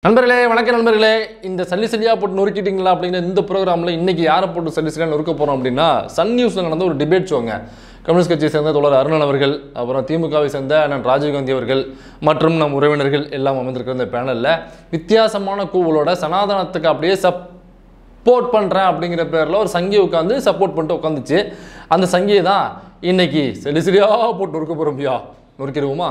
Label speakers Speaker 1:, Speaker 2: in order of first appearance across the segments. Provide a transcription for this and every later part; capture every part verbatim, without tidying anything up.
Speaker 1: நண்பர்களே வணக்கம் நண்பர்களே இந்த சல்லி சல்லியா போட்டு நொறுக்கிட்டீங்களா அப்படிங்கிற இந்த ப்ரோக்ராமில் இன்றைக்கி யாரை போட்டு சல்லி சல்லியாக நொறுக்க போகிறோம் அப்படின்னா சன் நியூஸில் நடந்த ஒரு டிபேட் ஷோங்க. கம்யூனிஸ்ட் கட்சியை சேர்ந்த தோழர் அருணன் அவர்கள், அப்புறம் திமுகவை சேர்ந்த அண்ணன் ராஜீவ்காந்தி அவர்கள் மற்றும் நம் உறவினர்கள் எல்லாம் அமைந்திருக்கிற இந்த பேனலில் வித்தியாசமான கூவலோட சனாதனத்துக்கு அப்படியே சப்போர்ட் பண்ணுறேன் அப்படிங்கிற பேரில் ஒரு சங்கியை உட்காந்து சப்போர்ட் பண்ணிட்டு உட்காந்துச்சு. அந்த சங்கியை தான் இன்னைக்கு சல்லி சல்லியாக போட்டு நொறுக்க போகிறோம்யா. நொறுக்கிடுவோமா?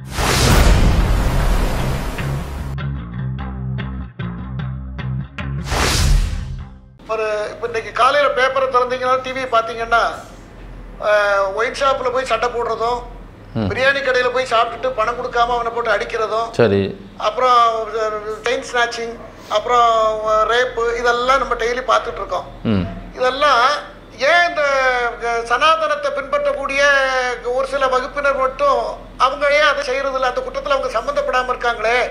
Speaker 2: ஒரு இப்போ இன்றைக்கி காலையில் பேப்பரை திறந்தீங்கன்னா டிவி பார்த்தீங்கன்னா ஒயின் ஷாப்பில் போய் சட்டை போடுறதும், பிரியாணி கடையில் போய் சாப்பிட்டுட்டு பணம் கொடுக்காம அவனை போட்டு அடிக்கிறதும், சரி, அப்புறம் செயின் ஸ்நாச்சிங், அப்புறம் ரேப்பு, இதெல்லாம் நம்ம டெய்லி பார்த்துட்டு இருக்கோம். இதெல்லாம் ஏன் இந்த சனாதனத்தை பின்பற்றக்கூடிய ஒரு சில வகுப்பினர் மட்டும் அவங்க ஏன் அதை செய்யறதில்ல? அந்த குற்றத்தில் அவங்க சம்மந்தப்படாமல் இருக்காங்களே.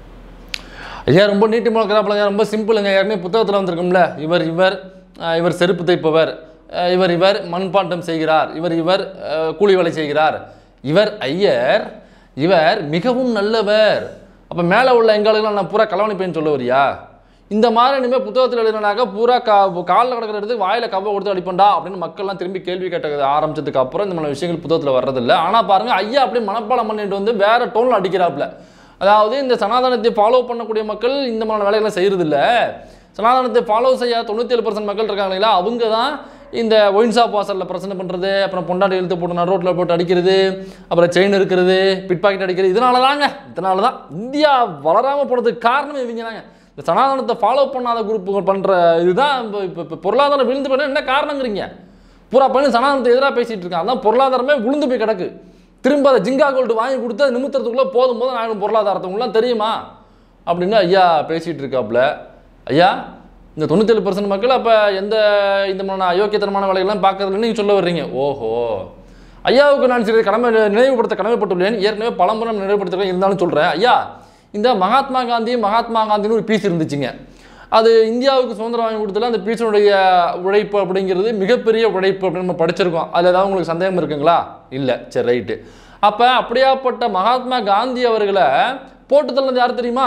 Speaker 1: ஐயா ரொம்ப நீட்டி முழக்கிறாப்பிலங்க, ரொம்ப சிம்பிளுங்க. யாருமே புத்தகத்தில் வந்திருக்கும்ல, இவர் இவர் இவர் செருப்பு தைப்பவர், இவர் இவர் மண்பாண்டம் செய்கிறார், இவர் இவர் கூலி வேலை செய்கிறார், இவர் ஐயர், இவர் மிகவும் நல்லவர். அப்போ மேலே உள்ள எங்களுக்கெல்லாம் நான் பூரா கலவணி பையன் சொல்ல வரியா? இந்த மாதிரி இனிமேல் புத்தகத்தில் எழுதினாக்கா பூரா கா காலில் கிடக்கிற இடத்துக்கு வாயில் கவ்வை கொடுத்து அடிப்பண்டா அப்படின்னு மக்கள்லாம் திரும்பி கேள்வி கேட்ட ஆரம்பிச்சதுக்கு அப்புறம் இந்த மாதிரி விஷயங்கள் புத்தகத்தில் வர்றதில்லை. ஆனால் பாருங்கள், ஐயா அப்படியே மனப்பாடம் பண்ணிட்டு வந்து வேற டோனில் அடிக்கிறாப்புல. அதாவது இந்த சனாதனத்தை ஃபாலோ பண்ணக்கூடிய மக்கள் இந்த மாதிரி வேலைகளை செய்கிறதில்ல. சனாதனத்தை ஃபாலோ செய்ய தொண்ணூற்றி ஏழு பர்சன்ட் மக்கள் இருக்காங்க இல்லைங்களா, அவங்க தான் இந்த ஒயின் ஷாப் வாசலில் பிரச்சனை பண்ணுறது, அப்புறம் பொண்டாட்டி இழுத்து போட்டு நடு ரோட்டில் போட்டு அடிக்கிறது, அப்புறம் செயின் இருக்கிறது, பிட் பாக்கெட் அடிக்கிறது. இதனால தாங்க இதனால தான் இந்தியா வளராமல் போனதுக்கு காரணம் இவங்க தாங்க. இந்த சனாதனத்தை ஃபாலோ பண்ணாத குரூப்புகள் பண்ணுற இதுதான் இப்போ இப்போ பொருளாதாரம் விழுந்து போய் என்ன காரணங்கிறீங்க? பூரா பண்ணி சனாதனத்தை எதிராக பேசிகிட்டு இருக்காங்க. அதான் பொருளாதாரமே விழுந்து போய் கிடக்கு. திரும்ப அதை ஜிங்கா கோல்டு வாங்கி கொடுத்து அது நிமித்தத்துக்குள்ளே போதும் போதும் நான் பொருளாதாரத்துக்குலாம் தெரியுமா அப்படின்னு ஐயா பேசிகிட்டு இருக்காப்புல. ஐயா, இந்த தொண்ணூத்தேழு பர்சன்ட் மக்கள் அப்போ எந்த இந்த மாதிரி அயோக்கியத்தனமான வேலைகள்லாம் பார்க்கறதுலன்னு நீங்கள் சொல்ல வர்றீங்க. ஓஹோ, ஐயாவுக்கு நான் சில கடமை நினைவுபடுத்த கடமைப்பட்டுள்ளேன். ஏற்கனவே பலமுறை நினைவுபடுத்துகிறேன், இருந்தாலும் சொல்கிறேன். ஐயா, இந்த மகாத்மா காந்தி மகாத்மா காந்தின்னு ஒரு பீஸ் இருந்துச்சுங்க. அது இந்தியாவுக்கு சுதந்திரம் வாங்கி கொடுத்தல அந்த பீஸனுடைய உழைப்பு அப்படிங்கிறது மிகப்பெரிய உழைப்பு அப்படின்னு நம்ம படிச்சிருக்கோம். அதில் ஏதாவது உங்களுக்கு சந்தேகம் இருக்குங்களா? இல்லை. சரி, ரைட்டு. அப்போ அப்படியாப்பட்ட மகாத்மா காந்தி அவர்களை போட்டு தள்ளது யார் தெரியுமா?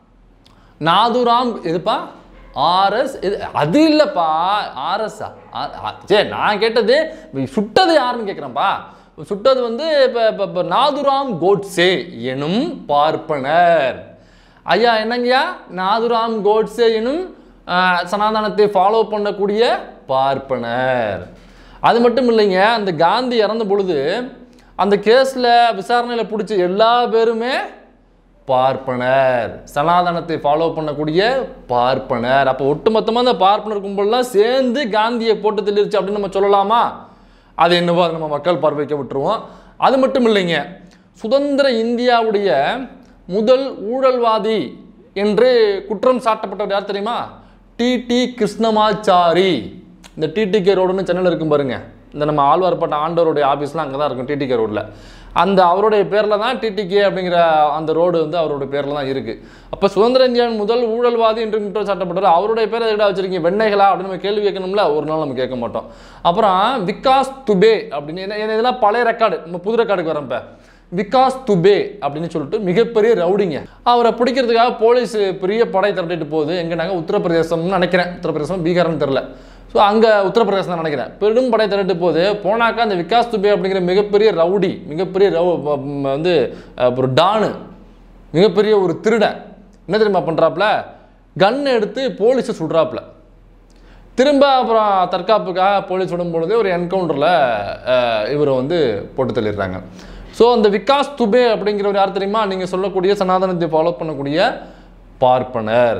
Speaker 1: நாதுராம். எதுப்பா? ஆர்எஸ். இது அது இல்லைப்பா, ஆர்எஸ்ஸா? சரி, நான் கேட்டது சுட்டது யாருன்னு கேட்குறேன்ப்பா. சுட்டது வந்து இப்போ இப்போ நாதுராம் கோட்ஸே எனும் பார்ப்பனர். ஐயா என்னங்கய்யா? நாதுராம் கோட்ஸே எனும் சனாதனத்தை ஃபாலோ பண்ணக்கூடிய பார்ப்பனர். அது மட்டும் இல்லைங்க, அந்த காந்தி இறந்த பொழுது அந்த கேஸில் விசாரணையில் பிடிச்ச எல்லா பேருமே பார்ப்பனர், சனாதனத்தை ஃபாலோ பண்ணக்கூடிய பார்ப்பனர். அப்போ ஒட்டுமொத்தமாக அந்த பார்ப்பனர் கும்பல்லாம் சேர்ந்து காந்தியை போட்டு தள்ளிருச்சு அப்படின்னு நம்ம சொல்லலாமா? அது என்னவோ அதை நம்ம மக்கள் பார்வைக்க விட்டுருவோம். அது மட்டும் இல்லைங்க, சுதந்திர இந்தியாவுடைய முதல் ஊழல்வாதி என்று குற்றம் சாட்டப்பட்டவர் யார் தெரியுமா? டிடி கிருஷ்ணமாச்சாரி. இந்த டிடிகே ரோடுன்னு சென்னையில் இருக்கும் பாருங்க, இந்த நம்ம ஆழ்வார்பட்ட ஆண்டவருடைய ஆஃபீஸ்லாம் அங்கே தான் இருக்கும், டிடிகே ரோடில். அந்த அவருடைய பேரில் தான் டிடிகே அப்படிங்கிற அந்த ரோடு வந்து அவருடைய பேரில் தான் இருக்குது. அப்போ சுதந்திர இந்தியாவின் முதல் ஊழல்வாதி என்று குற்றம் சாட்டப்பட்டவர் அவருடைய பேரை எதிராக வச்சிருக்கீங்க வெண்ணைகளா அப்படின்னு நம்ம கேள்வி கேட்கணும்ல. ஒரு நாள் நம்ம கேட்க மாட்டோம். அப்புறம் விகாஸ் துபே அப்படின்னு என்ன, இதெல்லாம் பழைய ரெக்கார்டு, நம்ம புது ரெக்கார்டுக்கு வரப்ப விகாஸ் துபே அப்படின்னு சொல்லிட்டு மிகப்பெரிய ரவுடிங்க. அவரை பிடிக்கிறதுக்காக போலீஸ் பெரிய படை திரட்டிட்டு போகுது. எங்கன்னாங்க உத்தரப்பிரதேசம்னு நினைக்கிறேன், உத்தரப்பிரதேசம் பீகார்னு தெரில. ஸோ அங்கே உத்தரப்பிரதேசம் தான் நினைக்கிறேன். பெரும் படை திரட்டு போகுது. போனாக்கா அந்த விகாஸ் துபே அப்படிங்கிற மிகப்பெரிய ரவுடி, மிகப்பெரிய ரவு வந்து ஒரு டானு, மிகப்பெரிய ஒரு திருடன் என்ன தெரியுமா பண்ணுறாப்புல? கன் எடுத்து போலீஸை சுடுறாப்புல. திரும்ப அப்புறம் தற்காப்புக்காக போலீஸ் விடும் பொழுது ஒரு என்கவுண்டரில் இவரை வந்து போட்டு தள்ளிடுறாங்க. ஸோ அந்த விகாஸ் துபே அப்படிங்கிறவர் யார் தெரியுமா? நீங்கள் சொல்லக்கூடிய சனாதனத்தை ஃபாலோ பண்ணக்கூடிய பார்ப்பனர்.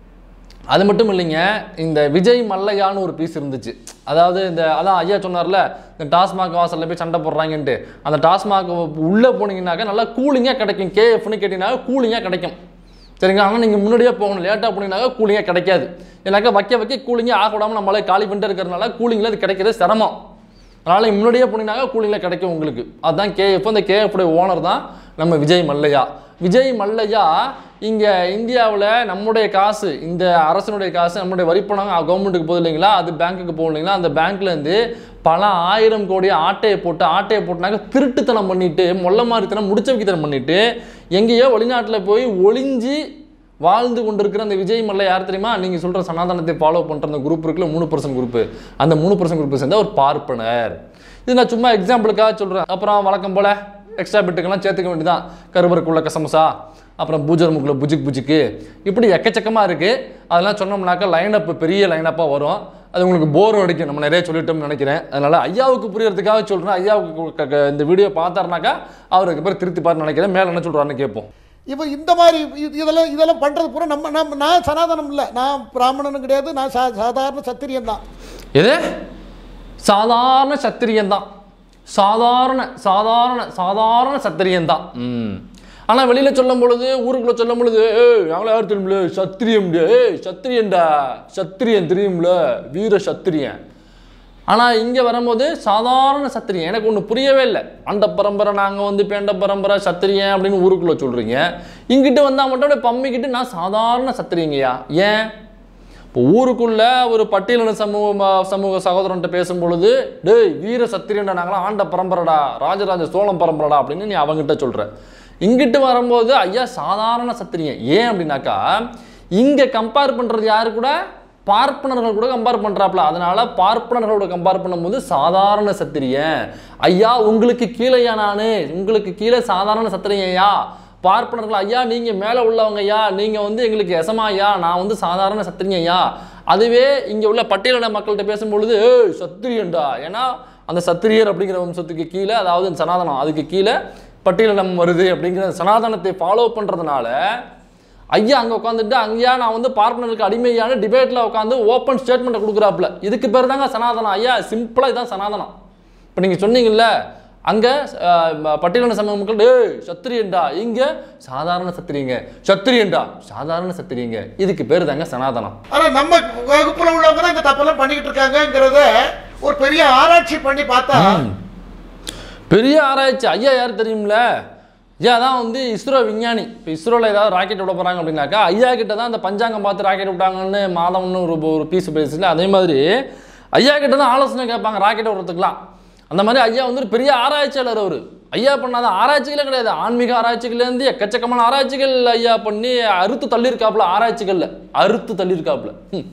Speaker 1: அது மட்டும் இல்லைங்க, இந்த விஜய் மல்லையான்னு ஒரு பீஸ் இருந்துச்சு. அதாவது இந்த அதான் ஐயா சொன்னார்ல, இந்த டாஸ்மாக் வாசலில் போய் சண்டை போடுறாங்கன்ட்டு, அந்த டாஸ்மாக் உள்ளே போனீங்கன்னாக்கா நல்லா கூலிங்காக கிடைக்கும். கேஎஃப்னு கேட்டிங்கனாக்கா கூலிங்காக கிடைக்கும், சரிங்களா? ஆனால் நீங்கள் முன்னாடியே போகணும். லேட்டாக போனீங்கன்னாக்கா கூலிங்காக கிடைக்காது. ஏன்னாக்கா வைக்க வைக்க கூலிங்காக ஆக விடாமல் நம்மளே காலி பண்ணிட்டு இருக்கிறதுனால கூலிங்கில் அது கிடைக்கிறது சிரமம். அதனால் முன்னாடியே போனீங்கன்னாக்கா கூலிங்கில் கிடைக்கும் உங்களுக்கு. அதுதான் கேஎஃப். அந்த கேஎஃப்டைய ஓனர் தான் நம்ம விஜய் மல்லையா. விஜய் மல்லையா இங்கே இந்தியாவில் நம்முடைய காசு, இந்த அரசனுடைய காசு, நம்முடைய வரிப்பணம் கவர்மெண்ட்டுக்கு போகுது இல்லைங்களா, அது பேங்க்குக்கு போகும் இல்லைங்களா, அந்த பேங்க்லேருந்து பல ஆயிரம் கோடி ஆட்டையை போட்டு ஆட்டையை போட்டுனாக்க திருட்டுத்தனம் பண்ணிட்டு மொல்ல மாதிரித்தனம் முடிச்ச வைக்கத்தனம் பண்ணிட்டு எங்கேயோ வெளிநாட்டில் போய் ஒளிஞ்சி வாழ்ந்து கொண்டிருக்கிற அந்த விஜய் மல்ல யார் தெரியுமா? நீங்கள் சொல்கிற சனாதனத்தை ஃபாலோ பண்ணுற அந்த குரூப் இருக்குல்ல, மூணு பர்சன்ட் குரூப்பு, அந்த மூணு பர்சன்ட் குரூப்பு சேர்ந்த ஒரு பார்ப்பனர். இது நான் சும்மா எக்ஸாம்பிளுக்காக சொல்கிறேன். அப்புறம் வழக்கம் போல் எக்ஸ்ட்ரா பிட்டுக்கெல்லாம் சேர்த்துக்க வேண்டியதான். கருவருக்குள்ள கசமுசா, அப்புறம் பூஜர்முக்குள்ள புஜிக் புஜிக்கு, இப்படி எக்கச்சக்கமாக இருக்குது. அதெல்லாம் சொன்னோம்னாக்கா லைனப் பெரிய லைனப்பாக வரும். அது உங்களுக்கு போரும் அடிக்கும். நம்ம நிறைய சொல்லிட்டோம்னு நினைக்கிறேன். அதனால் ஐயாவுக்கு புரியறதுக்காக சொல்கிறேன். ஐயாவுக்கு இந்த வீடியோ பார்த்தாருனாக்கா அவருக்கு பேர் திருத்திப்பாருன்னு நினைக்கிறேன். மேலே என்ன சொல்கிறாருன்னு கேட்போம்.
Speaker 2: இப்போ இந்த மாதிரி இதெல்லாம் இதெல்லாம் பண்ணுறது பூரா நம்ம நம்ம நான் சனாதனம் இல்லை, நான் பிராமணனும் கிடையாது, நான் சா சாதாரண சத்திரியன் தான்.
Speaker 1: எது? சாதாரண சத்திரியன் தான். சாதாரண சாதாரண சாதாரண சத்திரியன் தான். ம் ஆனால் வெளியில் சொல்லும் பொழுது, ஊருக்குள்ளே சொல்லும் பொழுது, ஏய் நாங்களே யாரும் தெரியுமில்ல, சத்திரியம், ஏய் சத்திரியன்டா, சத்திரியன் தெரியுமில்ல, வீர சத்திரியன். ஆனால் இங்கே வரும்போது சாதாரண சத்திரியன். எனக்கு ஒன்று புரியவே இல்லை. அந்த பரம்பரை நாங்கள் வந்து பேண்ட பரம்பரை சத்திரியன் அப்படின்னு ஊருக்குள்ளே சொல்கிறீங்க. இங்கிட்டு வந்தால் மட்டும் அப்படியே பம்மிக்கிட்டு நான் சாதாரண சத்திரியங்கய்யா. ஏன்? இப்போ ஊருக்குள்ளே ஒரு பட்டியலின சமூக சமூக சகோதரன்ட்ட பேசும் பொழுது, டேய் வீர சத்திரியன்டா, நாங்களாம் ஆண்ட பரம்பரைடா, ராஜராஜ சோழம் பரம்பரைடா அப்படின்னு நீ அவங்ககிட்ட சொல்கிற. இங்கிட்டு வரும்போது ஐயா சாதாரண சத்திரியன். ஏன் அப்படின்னாக்கா இங்கே கம்பேர் பண்ணுறது யாரு கூட? பார்ப்பனர்கள் கூட கம்பேர் பண்ணுறாப்புல. அதனால பார்ப்பனர்களோட கம்பேர் பண்ணும்போது சாதாரண சத்திரியன். ஐயா உங்களுக்கு கீழேயா, நான் உங்களுக்கு கீழே சாதாரண சத்திரியன் ஐயா. பார்ப்பனர்கள் ஐயா நீங்கள் மேலே உள்ளவங்க ஐயா, நீங்கள் வந்து எங்களுக்கு எசமா ஐயா, நான் வந்து சாதாரண சத்திரியன் ஐயா. அதுவே இங்கே உள்ள பட்டியலின மக்கள்கிட்ட பேசும்பொழுது ஏய் சத்திரியன்டா, ஏன்னா அந்த சத்திரியர் அப்படிங்கிற வம்சத்துக்கு கீழே, அதாவது சனாதனம் அதுக்கு கீழே பட்டியலினம் வருது அப்படிங்கிற சனாதனத்தை ஃபாலோ பண்ணுறதுனால ஐயா அங்கே உட்காந்துட்டு அங்கேயா நான் வந்து பார்ப்பனருக்கு அடிமையான டிபேட்டில் உட்காந்து ஓப்பன் ஸ்டேட்மெண்ட்டை கொடுக்குறாப்புல. இதுக்கு பேர் தாங்க சனாதனம் ஐயா. சிம்பிளாக இதுதான் சனாதனம். இப்போ நீங்கள் சொன்னீங்கல்ல, அங்கே பட்டியலின சமூக மக்கள் ஏய் சத்திரியன்டா, இங்கே சாதாரண சத்திரியங்க, சத்திரியன்டா சாதாரண சத்திரியங்க, இதுக்கு பேர் தாங்க சனாதனம்.
Speaker 2: ஆனால் நம்ம வகுப்புல உள்ளவங்க தான் இந்த தப்பெல்லாம் பண்ணிக்கிட்டு இருக்காங்கிறத ஒரு பெரிய ஆராய்ச்சி பண்ணி பார்த்தா,
Speaker 1: பெரிய ஆராய்ச்சி. ஐயா யார் தெரியுமில்ல? ஐயா தான் வந்து இஸ்ரோ விஞ்ஞானி. இப்போ இஸ்ரோவில் ஏதாவது ராக்கெட் விட போகிறாங்க அப்படின்னாக்கா ஐயா கிட்ட தான் அந்த பஞ்சாங்கம் பார்த்து ராக்கெட் விட்டாங்கன்னு மாதம்னு ஒரு ஒரு பீஸ் பேசில, அதே மாதிரி ஐயா கிட்ட தான் ஆலோசனை கேட்பாங்க ராக்கெட் விடுறதுக்குலாம். அந்த மாதிரி ஐயா வந்து ஒரு பெரிய ஆராய்ச்சியாளர். அவர் ஐயா பண்ணாத ஆராய்ச்சிகளே கிடையாது. ஆன்மீக ஆராய்ச்சிகள்லேருந்து எக்கச்சக்கமான ஆராய்ச்சிகள் ஐயா பண்ணி அறுத்து தள்ளியிருக்காப்புல. ஆராய்ச்சிகளில் அறுத்து தள்ளியிருக்காப்புல.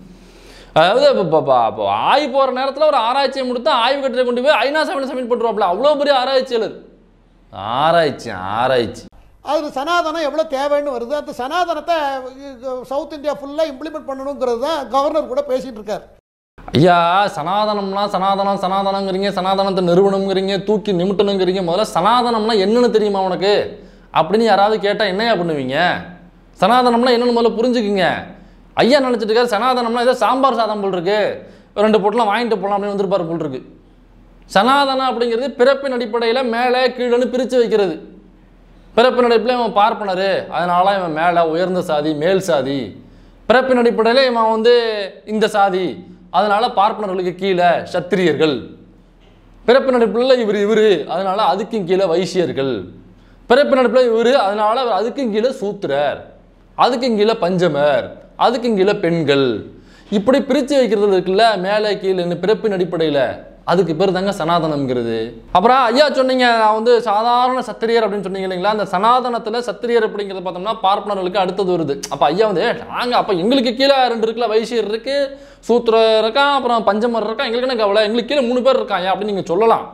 Speaker 1: அதாவது இப்போ ஆய்வு போகிற நேரத்தில் ஒரு ஆராய்ச்சியை முடித்தா ஆய்வு கட்டுரை கொண்டு போய் ஐநா சபையில் சப்மிட் பண்ணுறாப்புல. அவ்வளோ பெரிய ஆராய்ச்சியாளர். ஆராய்ச்சி ஆராய்ச்சி
Speaker 2: அது சனாதனம் எவ்வளோ தேவைன்னு வருது. அந்த சனாதனத்தை சவுத் இந்தியா ஃபுல்லாக இம்ப்ளிமெண்ட் பண்ணணுங்கிறது தான் கவர்னர் கூட பேசிகிட்டு இருக்கார்.
Speaker 1: ஐயா சனாதனம்னா சனாதனம் சனாதனங்கிறீங்க, சனாதனத்தை நிறுவனங்கிறீங்க, தூக்கி நிமிட்டணுங்கிறீங்க. முதல்ல சனாதனம்னா என்னன்னு தெரியுமா உனக்கு அப்படின்னு யாராவது கேட்டால் என்னையா பண்ணுவீங்க? சனாதனம்னா என்னென்னு முதல்ல புரிஞ்சுக்குங்க. ஐயா நினச்சிட்டு இருக்காரு சனாதனம்னா ஏதோ சாம்பார் சாதம் போல் இருக்கு, ரெண்டு பொட்டலாம் வாங்கிட்டு போகலாம் அப்படின்னு வந்துருப்பார் போல் இருக்கு. சனாதனம் அப்படிங்கிறது பிறப்பின் அடிப்படையில் மேலே கீழேன்னு பிரித்து வைக்கிறது. பிறப்பின் அடிப்படையில் இவன் பார்ப்பனர், அதனால இவன் மேலே உயர்ந்த சாதி மேல் சாதி. பிறப்பின் அடிப்படையில் இவன் வந்து இந்த சாதி, அதனால பார்ப்பனர்களுக்கு கீழே சத்திரியர்கள். பிறப்பின் அடிப்படையில் இவர் இவர், அதனால அதுக்கும் கீழே வைசியர்கள். பிறப்பின் அடிப்படையில் இவர், அதனால அதுக்கும் கீழே சூத்திரர், அதுக்கும் கீழே பஞ்சமர், அதுக்கும் கீழே பெண்கள். இப்படி பிரித்து வைக்கிறது இருக்குல்ல மேலே கீழேன்னு பிறப்பின் அடிப்படையில், அதுக்கு பேர் தாங்க சனாதனம்ங்கிறது. அப்புறம் ஐயா சொன்னீங்க நான் வந்து சாதாரண சத்திரியர் அப்படின்னு சொன்னீங்க இல்லைங்களா? அந்த சனாதனத்தில் சத்திரியர் அப்படிங்கிறத பார்த்தோம்னா பார்ப்பனர்களுக்கு அடுத்தது வருது. அப்போ ஐயா வந்து நாங்கள் அப்போ எங்களுக்கு கீழே ரெண்டு இருக்குல்ல, வைசியர் இருக்கு, சூத்திரர் இருக்கான், அப்புறம் பஞ்சமர் இருக்கான், எங்களுக்கு என்ன கவலை, எங்களுக்கு கீழே மூணு பேர் இருக்காங்க அப்படின்னு நீங்கள் சொல்லலாம்.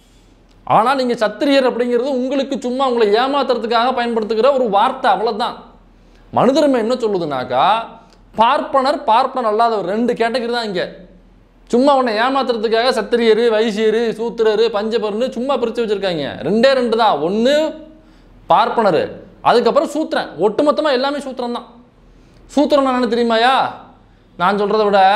Speaker 1: ஆனால் நீங்கள் சத்திரியர் அப்படிங்கிறது உங்களுக்கு சும்மா உங்களை ஏமாத்துறதுக்காக பயன்படுத்துகிற ஒரு வார்த்தை, அவ்வளோதான். மனுதர்மை என்ன சொல்லுதுனாக்கா பார்ப்பனர் பார்ப்பனர் அல்லாதவர் ரெண்டு கேட்டகரி தான் இங்கே. சும்மா உன்னை ஏமாத்துறதுக்காக சத்திரியர் வைசியர் சூத்திரர் பஞ்சபர்னு சும்மா பிரித்து வச்சுருக்காங்க. ரெண்டே ரெண்டு தான். ஒன்று பார்ப்பனர், அதுக்கப்புறம் சூத்திரன். ஒட்டுமொத்தமாக எல்லாமே சூத்திரம் தான். சூத்திரன் என்ன தெரியுமாயா? நான் சொல்கிறத விட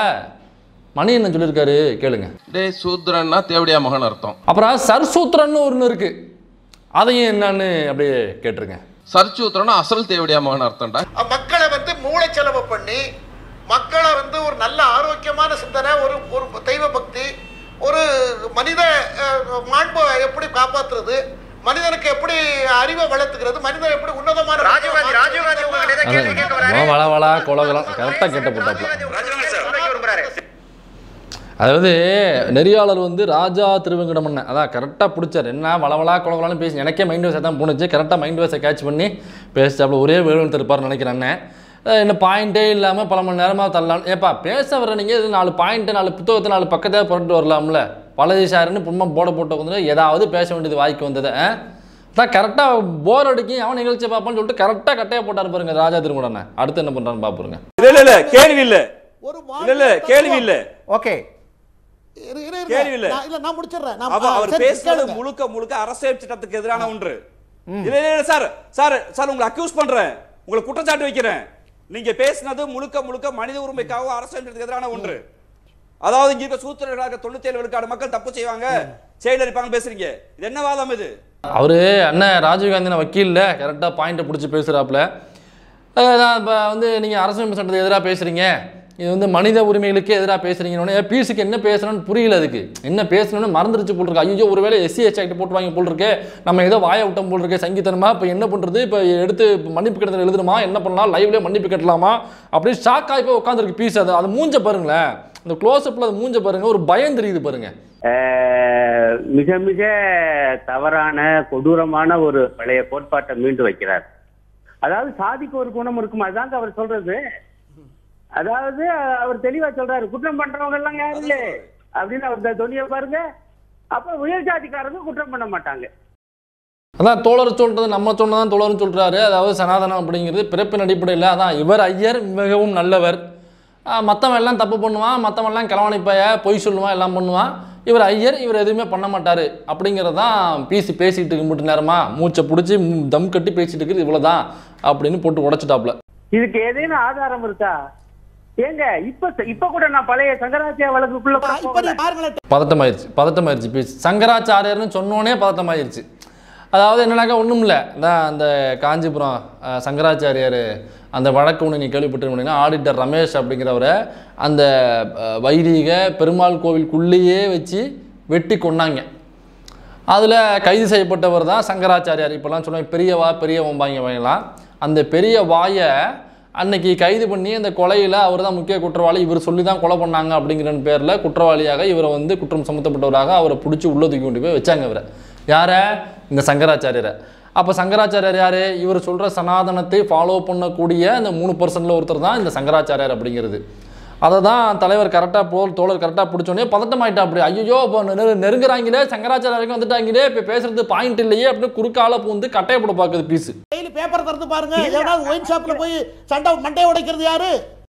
Speaker 1: மணி என்ன சொல்லியிருக்காரு கேளுங்க.
Speaker 3: டே சூத்திரன்னா தேவடியா மகன் அர்த்தம்.
Speaker 1: அப்புறம் சர்சூத்திரன்னு ஒன்று இருக்கு, அதையும் என்னன்னு அப்படியே கேட்டிருங்க.
Speaker 3: சர்சூத்திரன்னா அசல் தேவடியா மகன் அர்த்தம்டா.
Speaker 2: மக்களை வந்து மூளை செலவு பண்ணி மக்களை வந்து ஒரு நல்ல ஆரோக்கியமான சிந்தனை, ஒரு ஒரு தெய்வ பக்தி, ஒரு மனித மாண்பை எப்படி காப்பாற்றுறது, மனிதனுக்கு எப்படி அறிவை வளர்த்துக்கிறது, மனிதன் எப்படி உன்னதமான
Speaker 4: ராஜீவ்காந்தி ராஜீவ்காந்தி
Speaker 1: வள வள கொலகலம் கரெக்டாக கேட்ட போட்டாப்ல. அதாவது நெறியாளர் வந்து ராஜா திருவெங்கடமன்ன அதான் கரெக்டாக பிடிச்சார். என்ன வளவலா கொலகலான்னு பேசி எனக்கே மைண்ட் வாஷை தான் போணுச்சு. கரெக்டாக மைண்ட் வாஷை கேட்ச் பண்ணி பேசிட்டாப்புல. ஒரே வேணுன்னு இருப்பார்னு நினைக்கிறேன். என்ன பாயிண்ட்டே இல்லாமல் பல மணி நேரமாக தள்ளலாம். ஏப்பா பேச வர நீங்கள் இது நாலு பாயிண்ட்டு நாலு புத்தகத்தை நாலு பக்கத்தை புரட்டு வரலாம்ல. பழதிசாருன்னு புண்மா போட போட்டு வந்து ஏதாவது பேச வேண்டியது வாய்க்கு வந்தது. தான் கரெக்டாக போர் அடிக்கி அவன் நிகழ்ச்சியை பார்ப்பான்னு சொல்லிட்டு கரெக்டாக கட்டையை போட்டார் பாருங்க ராஜா திருமுடனை. அடுத்து என்ன பண்ணுறான்னு பார்ப்போங்க.
Speaker 5: இல்லை இல்லை கேள்வி இல்லை
Speaker 2: ஒரு
Speaker 5: இல்ல இல்ல கேள்வி இல்ல.
Speaker 6: ஓகே
Speaker 5: கேள்வி இல்ல.
Speaker 2: இல்ல நான் முடிச்சிடுறேன்.
Speaker 5: அவர் பேசுறது முழுக்க முழுக்க அரசியல் சட்டத்துக்கு எதிரான ஒன்று. இல்ல இல்ல சார் சார் சார் உங்களை அக்யூஸ் பண்றேன், உங்களை குற்றச்சாட்டு வைக்கிறேன். நீங்க பேசினது முழுக்க முழுக்க மனித உரிமைக்காக அரசியல் சட்டத்துக்கு எதிரான ஒன்று. அதாவது இங்க இருக்க சூத்திரர்களாக தொண்ணூத்தி ஏழு விழுக்காடு மக்கள் தப்பு செய்வாங்க செயல் அளிப்பாங்க பேசுறீங்க. இது என்ன வாதம் இது?
Speaker 1: அவரு அண்ணன் ராஜீவ்காந்தி வக்கீல்ல கரெக்டாக பாயிண்ட்டை பிடிச்சி பேசுகிறாப்புல. இப்போ வந்து நீங்கள் அரசியல் சட்டத்துக்கு எதிராக பேசுகிறீங்க, இது வந்து மனித உரிமைகளுக்கு எதிராக பேசுகிறீங்கன்னு பீஸுக்கு என்ன பேசணும்னு புரியல. அதுக்கு என்ன பேசணும்னு மறந்துருச்சு போல் இருக்கு. ஐயோ ஒருவேளை எஸ்சி எஸ்டி ஆக்ட் போட்டு வாங்கி போல் இருக்கு, நம்ம ஏதோ வாய விட்டம் போல் இருக்கு சங்கீதனமா. இப்போ என்ன பண்ணுறது, இப்போ எடுத்து மன்னிப்பு கட்டத்தில் எழுதணுமா, என்ன பண்ணலாம், லைவ்லேயே மன்னிப்பு கட்டலாமா அப்படின்னு ஷாக் ஆகி போய் உட்காந்துருக்கு பீஸ். அது அது மூஞ்ச பாருங்களேன், அந்த க்ளோஸ்அப்பில் அது மூஞ்ச பாருங்க, ஒரு பயம் தெரியுது பாருங்க.
Speaker 7: மிக மிக தவறான கொடூரமான ஒரு பழைய கோட்பாட்டை மீண்டு வைக்கிறார். அதாவது சாதிக்கு ஒரு குணம் இருக்கும், அதுதாங்க அவர் சொல்றது. அதாவது அவர் தெளிவா சொல்றாரு, குற்றம் பண்றவங்க எல்லாம் யாரு இல்ல அப்படின்னு அவர் துணியை பாருங்க. அப்ப உயர் ஜாதிக்காரங்க குற்றம் பண்ண மாட்டாங்க.
Speaker 1: அதான் தோழர் சொல்றது நம்ம சொன்னதான் தோழர்னு சொல்றாரு. அதாவது சனாதனம் அப்படிங்கிறது பிறப்பின் அடிப்படையில். அதான் இவர் ஐயர் மிகவும் நல்லவர், மற்றவன் எல்லாம் தப்பு பண்ணுவான், மற்றவன் எல்லாம் கிளவாணிப்பாய பொய் சொல்லுவான், எல்லாம் பண்ணுவான். இவர் ஐயர், இவர் எதுவுமே பண்ண மாட்டார் அப்படிங்கிறதான் பேசி பேசிட்டு இருக்கு. மட்டும் நேரமா மூச்சை பிடிச்சி தம் கட்டி பேசிட்டு இருக்குது, இவ்வளோதான் அப்படின்னு போட்டு உடைச்சிட்டாப்ல.
Speaker 7: இதுக்கு ஏதேனும் ஆதாரம் இருக்கா? ஏங்க இப்ப இப்ப கூட நான் பழைய சங்கராச்சாரிய வழக்குக்குள்ள
Speaker 1: பதட்டமாயிருச்சு பதட்டமாயிருச்சு பேசி சங்கராச்சாரியர்னு சொன்னோன்னே பதட்டமாயிருச்சு. அதாவது என்னன்னாக்கா ஒன்றும் இல்லை, அதான் அந்த காஞ்சிபுரம் சங்கராச்சாரியார் அந்த வழக்கு ஒன்று நீ கேள்விப்பட்டிருந்தீங்கன்னா, ஆடிட்டர் ரமேஷ் அப்படிங்கிறவரை அந்த வைதிக பெருமாள் கோவிலுக்குள்ளேயே வச்சு வெட்டி கொண்டாங்க. அதில் கைது செய்யப்பட்டவர் தான் சங்கராச்சாரியார். இப்போல்லாம் சொல்லுவாங்க பெரியவா பெரிய வம்பாங்க வாங்கலாம். அந்த பெரிய வாயை அன்னைக்கு கைது பண்ணி அந்த கொலையில் அவர் தான் முக்கிய குற்றவாளி, இவர் சொல்லி தான் கொலை பண்ணாங்க அப்படிங்கிற பேரில் குற்றவாளியாக இவரை வந்து குற்றம் சுமத்தப்பட்டவராக அவரை பிடிச்சி உள்ள தூக்கி கொண்டு போய் வச்சாங்க. இவரை யாரை? இந்த சங்கராச்சாரியரை. அப்போ சங்கராச்சாரியர் யார்? இவர் சொல்கிற சனாதனத்தை ஃபாலோ பண்ணக்கூடிய அந்த மூணு பர்சன்டில் ஒருத்தர் தான் இந்த சங்கராச்சாரியார் அப்படிங்கிறது. அதை தான் தலைவர் கரெக்டாக போ தோழர் கரெக்டாக பிடிச்சோன்னே பதட்டமாயிட்டா. அப்படி ஐயோ இப்போ நெரு நெருங்குறாங்களே சங்கராச்சாரியருக்கு வந்துட்டாங்களே, இப்போ பேசுறது பாயிண்ட் இல்லையே அப்படின்னு குறுக்கால பூந்து கட்டையை போட பார்க்குது பீஸு.
Speaker 2: டெய்லி பேப்பர் திறந்து பாருங்க, எவனாவது ஒயின் ஷாப்ல போய் சண்டை மண்டையை உடைக்கிறது யாரு?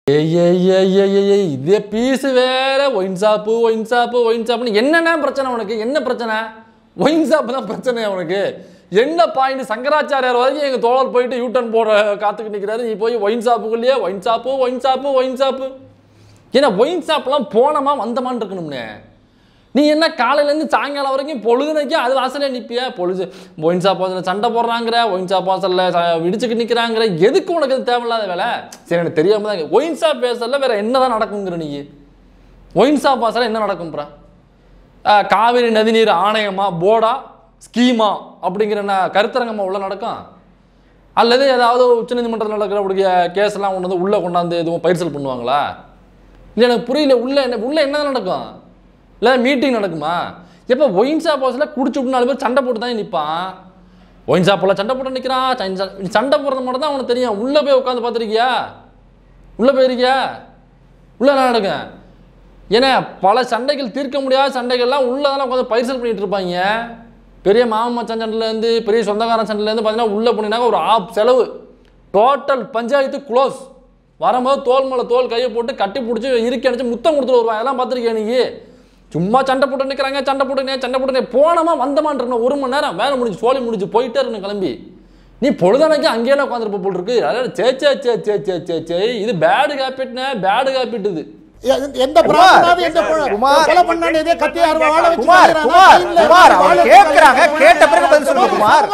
Speaker 1: ஏய் இதே பீஸு வேற. Wine shop wine shop wine ஷாப்புன்னு என்னென்ன பிரச்சனை உனக்கு? என்ன பிரச்சனை? ஒயின் ஷாப்பு தான் பிரச்சனையா உனக்கு? என்ன பாயிண்ட்? சங்கராச்சாரியார் வரைக்கும் எங்கள் தோழர் போயிட்டு யூட்டன் போட காத்துக்கிட்டு நிற்கிறாரு, நீ போய் ஒயின் ஷாப்புக்குள்ளேயே wine shop wine shop wine shop. ஏன்னா ஒயின் ஷாப்லாம் போனமா வந்தமான்னு இருக்கணும்னே. நீ என்ன காலையிலேருந்து சாயங்காலம் வரைக்கும் பொழுதுனைக்கும் அது வாசலே நிற்பிய? பொழுது ஒயின் ஷாப் வாசலில் சண்டை போடுறாங்கிற, ஒயின் ஷாப் வாசலில் விடிச்சுக்கிட்டு நிற்கிறாங்கிற, எதுக்கு உனக்கு அது தேவையில்லாத வேலை? சரி எனக்கு தெரியாமல் தான். ஒயின் ஷாப் பேசல வேற என்ன தான் நடக்குங்கிற நீ? ஒயின் ஷாப் வாசலில் என்ன நடக்கும்ப்ரா? காவிரி நதிநீர் ஆணையமா போர்டா ஸ்கீமா அப்படிங்கிற கருத்தரங்கமாக உள்ள நடக்கும்? அல்லது ஏதாவது உச்சநீதிமன்றத்தில் நடக்கிற கேஸ்லாம் கொண்டு வந்து உள்ளே கொண்டாந்து எதுவும் பயிற்சல் பண்ணுவாங்களா? இல்லை எனக்கு புரியல. உள்ள என்ன உள்ள என்ன நடக்கும்? இல்லை மீட்டிங் நடக்குமா? எப்போ ஒயின் ஷாப் ஹவுஸில் குடிச்சு விட்டு நாலு பேர் சண்டை போட்டு தான் நிற்பான். ஒயின் ஷாப்பில் சண்டை போட்டு நிற்கிறான். சண்டை போடுறது மட்டும் தான் அவனுக்கு தெரியும். உள்ளே போய் உட்காந்து பார்த்துருக்கியா? உள்ளே போயிருக்கியா? உள்ளே என்ன நடக்கும்? ஏன்னா பல சண்டைகள் தீர்க்க முடியாத சண்டைகள்லாம் உள்ளதெல்லாம் உட்காந்து பயிற்சல் பண்ணிட்டு இருப்பாங்க. பெரிய மாமன் மச்சான் சண்டையிலேருந்து பெரிய சொந்தக்காரன் சண்டையிலேருந்து பார்த்தீங்கன்னா உள்ளே போனீங்கன்னா ஒரு ஆப் செலவு, டோட்டல் பஞ்சாயத்து க்ளோஸ். வரும்போது தோல் மேலே தோல் கையை போட்டு கட்டி பிடிச்சி இறுக்கி அடிச்சு முத்தம் கொடுத்துட்டு வருவாங்க. அதெல்லாம் பார்த்துருக்கேன். நீ சும்மா சண்டை போட்டு நிற்கிறாங்க, சண்டை போட்டுனே சண்டை போட்டுனே போனமா வந்தமான் இருக்கணும். ஒரு மணி நேரம் வேலை முடிஞ்சு சோழி முடிஞ்சு போயிட்டே இருக்கணும் கிளம்பி. நீ பொழுதானைக்கு அங்கேயே உட்காந்துருப்ப போல் இருக்கு. அதாவது சே சே சே சே சே சே சே இது பேடு காப்பிட்னே பேடு காப்பிட்டு. இது
Speaker 2: எந்த பிராமணாவது எந்த கொலை பண்ணானே இதே கத்தி அறுவா வாள வச்சு
Speaker 6: குமார் குமார் குமார் அவங்க கேக்குறாங்க, கேட்ட பிறகு பதில் சொல்லுங்க குமார்.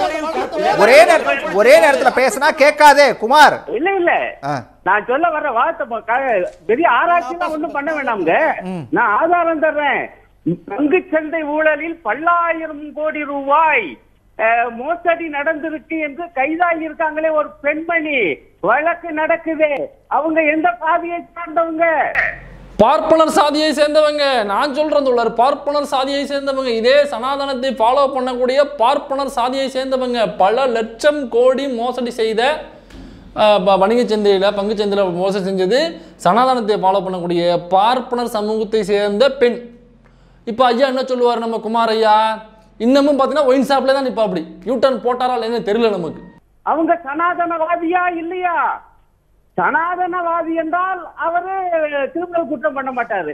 Speaker 6: ஒரே ஒரே நேரத்துல பேசினா கேட்காதே குமார்.
Speaker 7: இல்ல இல்ல நான் சொல்ல வர்ற வார்த்தை பெரிய ஆராய்ச்சிலாம் ஒண்ணும் பண்ண வேண்டாம்ங்க. நான் ஆதாரம் தர்றேன். பங்கு சந்தை ஊழலில் பல்லாயிரம் கோடி ரூபாய் மோசடி நடந்திருக்கு என்று கைதாகி இருக்காங்களே ஒரு பெண்மணி, வழக்கு நடக்குது. அவங்க எந்த சாதியை சார்ந்தவங்க?
Speaker 1: பார்ப்பனர் சாதியை சேர்ந்தவங்க. நான் சொல்றேன் தோழர், பார்ப்பனர் சாதியை சேர்ந்தவங்க. இதே சனாதனத்தை ஃபாலோ பண்ணக்கூடிய பார்ப்பனர் சாதியை சேர்ந்தவங்க. பல லட்சம் கோடி மோசடி செய்த வணிக சந்தையில் பங்கு சந்தையில் மோசடி செஞ்சது சனாதனத்தை ஃபாலோ பண்ணக்கூடிய பார்ப்பனர் சமூகத்தை சேர்ந்த பெண். இப்போ ஐயா என்ன சொல்லுவார் நம்ம குமார் ஐயா? இன்னமும் பார்த்தீங்கன்னா ஒயின் ஷாப்ல தான் இப்போ அப்படி யூட்டர்ன் போட்டாரா இல்லைன்னு தெரியல நமக்கு.
Speaker 7: அவங்க சனாதனவாதியா இல்லையா? சனாதனவாதி என்றால் அவரு கிரிமினல் குற்றம் பண்ண மாட்டாரு.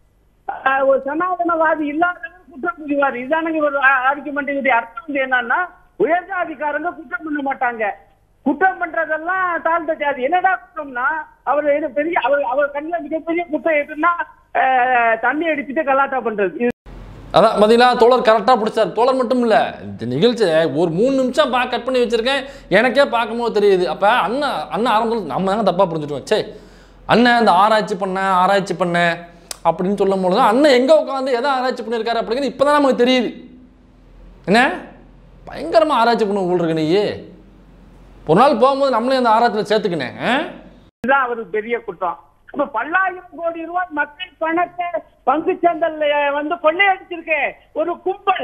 Speaker 7: ஒரு சனாதனவாதி இல்லாதவர் குற்றம் புரிவார். இதானுங்க ஒரு ஆர்குமெண்ட். அர்த்தம் வந்து என்னன்னா உயர்ஜாதிக்காரங்க குற்றம் பண்ண மாட்டாங்க. குற்றம் பண்றதெல்லாம் தாழ்ந்த ஜாதி. என்னடா குற்றம்னா அவர் பெரிய அவர் அவர் கண்ணில் மிகப்பெரிய குற்றம் எதுன்னா தண்ணி அடிச்சுட்டு கலாட்டா பண்றது.
Speaker 1: அதான் பார்த்தீங்களா, தோழர் கரெக்டாக பிடிச்சார். தோழர் மட்டும் இல்லை, இந்த நிகழ்ச்சி ஒரு மூணு நிமிஷம் பா கட் பண்ணி வச்சுருக்கேன், எனக்கே பார்க்கும்போது தெரியுது. அப்போ அண்ணன் அண்ணன் ஆரம்பத்தில் நம்ம தானே தப்பாக புரிஞ்சுட்டோம். சே அண்ணன் இந்த ஆராய்ச்சி பண்ணேன் ஆராய்ச்சி பண்ணேன் அப்படின்னு சொல்லும் போது தான் அண்ணன் எங்கே உட்காந்து எதை ஆராய்ச்சி பண்ணியிருக்காரு அப்படிங்கிறது இப்போ தான் நமக்கு தெரியுது. என்ன பயங்கரமாக ஆராய்ச்சி பண்ண உங்களுக்கு நீ ஒரு நாள் போகும்போது நம்மளே அந்த ஆராய்ச்சியில் சேர்த்துக்கினேன்.
Speaker 7: இதுதான் அவருக்கு பெரிய குற்றம். இப்ப பல்லாயிரம் கோடி ரூபாய் மக்கள் பணத்தை பங்கு சந்தையில வந்து கொள்ளையடிச்சிருக்கேன் ஒரு கும்பல்.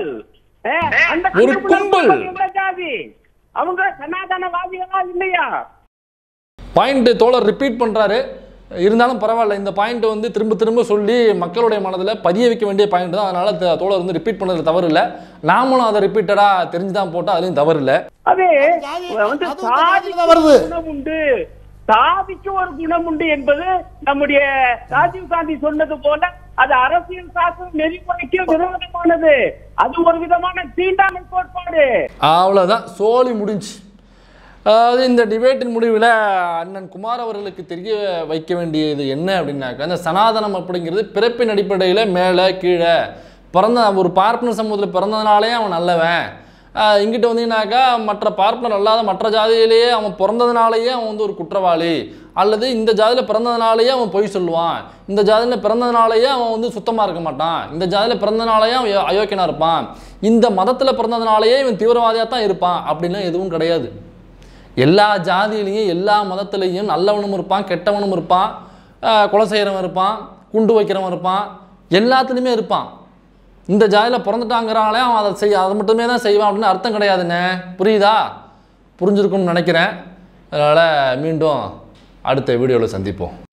Speaker 1: ஒரு கும்பல்
Speaker 7: ஜாதி அவங்க சனாதனவாதிகளா இல்லையா?
Speaker 1: பாயிண்ட் தோழர் ரிப்பீட் பண்றாரு. இருந்தாலும் பரவாயில்ல, இந்த பாயிண்ட் வந்து திரும்ப திரும்ப சொல்லி மக்களுடைய மனதில் பதிய வைக்க வேண்டிய பாயிண்ட் தான். அதனால தோழர் வந்து ரிப்பீட் பண்ணது தவறு இல்லை. நாமளும் அதை ரிப்பீட்டடா தெரிஞ்சுதான் போட்டா அதுலயும் தவறு இல்லை.
Speaker 7: அதே வந்து சாதிக்கு குணம் உண்டு, சாதிக்கு ஒரு குணம் உண்டு என்பது நம்முடைய ராஜீவ் காந்தி சொன்னது போல அது அரசியல் சாசன நெறிமுறைக்கு விரோதமானது. அது ஒரு விதமான தீண்டாமை கோட்பாடு.
Speaker 1: அவ்வளவுதான், சோழி முடிஞ்சு. அதாவது இந்த டிபேட்டின் முடிவில் அண்ணன் குமார் அவர்களுக்கு தெரிய வைக்க வேண்டியது என்ன அப்படின்னாக்கா, இந்த சனாதனம் அப்படிங்கிறது பிறப்பின் அடிப்படையில் மேலே கீழே பிறந்த ஒரு பார்ப்பனர் சமூகத்தில் பிறந்ததுனாலே அவன் நல்லவன், இங்கிட்ட வந்தீங்கன்னாக்கா மற்ற பார்ப்பனர் அல்லாத மற்ற ஜாதியிலேயே அவன் பிறந்ததுனாலேயே அவன் வந்து ஒரு குற்றவாளி, அல்லது இந்த ஜாதியில் பிறந்ததுனாலேயே அவன் பொய் சொல்லுவான், இந்த ஜாதியில் பிறந்ததுனாலேயே அவன் வந்து சுத்தமாக இருக்க மாட்டான், இந்த ஜாதியில் பிறந்ததுனாலேயே அவன் அயோக்கியனாக இருப்பான், இந்த மதத்தில் பிறந்ததுனாலேயே இவன் தீவிரவாதியாக தான் இருப்பான் அப்படின்லாம் எதுவும் கிடையாது. எல்லா ஜாதியிலையும் எல்லா மதத்துலேயும் நல்லவனும் இருப்பான், கெட்டவனும் இருப்பான், கொலை செய்கிறவன் இருப்பான், குண்டு வைக்கிறவன் இருப்பான், எல்லாத்துலேயுமே இருப்பான். இந்த ஜாதியில் பிறந்துட்டாங்கிறாங்களே அவன் அதை செய்ய அதை மட்டுமே தான் செய்வான் அப்படின்னு அர்த்தம் கிடையாதுண்ணே. புரியுதா? புரிஞ்சிருக்கும்னு நினைக்கிறேன். அதனால் மீண்டும் அடுத்த வீடியோவில் சந்திப்போம்.